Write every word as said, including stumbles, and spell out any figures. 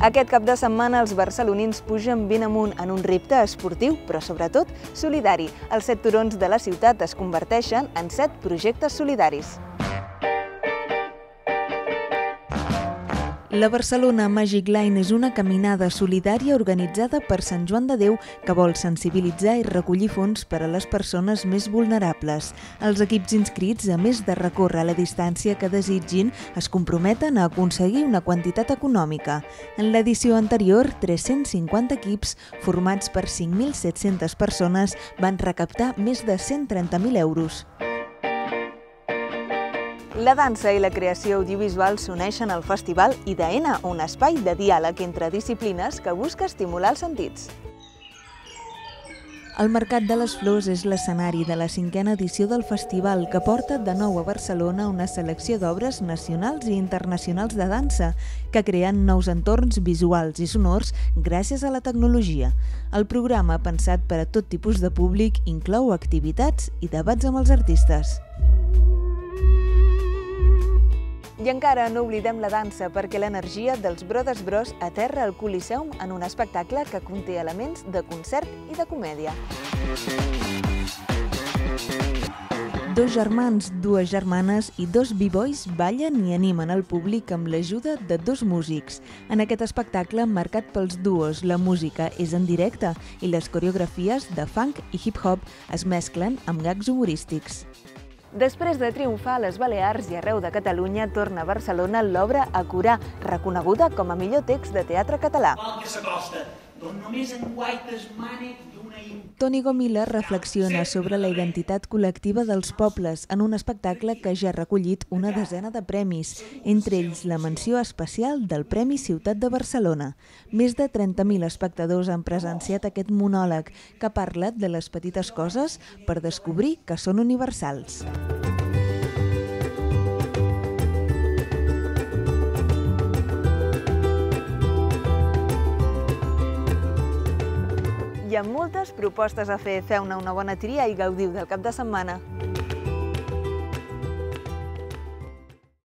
Aquest cap de setmana els barcelonins pugen ben amunt en un repte esportiu, però sobretot solidari. Els set turons de la ciutat es converteixen en set projectes solidaris. La Barcelona Magic Line és una caminada solidària organitzada per Sant Joan de Déu que vol sensibilitzar i recollir fons per a les persones més vulnerables. Els equips inscrits, a més de recórrer la distància que desitgin, es comprometen a aconseguir una quantitat econòmica. En l'edició anterior, tres-cents cinquanta equips, formats per cinc mil set-centes persones, van recaptar més de cent trenta mil euros. La dansa i la creació audiovisual s'uneixen al Festival IDEENA, un espai de diàleg entre disciplines que busca estimular els sentits. El Mercat de les Flors és l'escenari de la cinquena edició del festival, que porta de nou a Barcelona una selecció d'obres nacionals i internacionals de dansa, que creen nous entorns visuals i sonors gràcies a la tecnologia. El programa, pensat per a tot tipus de públic, inclou activitats i debats amb els artistes. I encara no oblidem la dansa, perquè l'energia dels Brothers Bros aterra al Coliseum en un espectacle que conté elements de concert i de comèdia. Dos germans, dues germanes i dos b-boys ballen i animen el públic amb l'ajuda de dos músics. En aquest espectacle, marcat pels duos, la música és en directe i les coreografies de funk i hip-hop es mesclen amb gags humorístics. Després de triomfar a les Balears i arreu de Catalunya, torna a Barcelona l'obra A Curar, reconeguda com a millor text de teatre català. Toni Gomila reflexiona sobre la identitat col·lectiva dels pobles en un espectacle que ja ha recollit una desena de premis, entre ells la menció especial del Premi Ciutat de Barcelona. Més de trenta mil espectadors han presenciat aquest monòleg que parla de les petites coses per descobrir que són universals. Hi ha moltes propostes a fer. Feu-ne una bona tria i gaudiu del cap de setmana.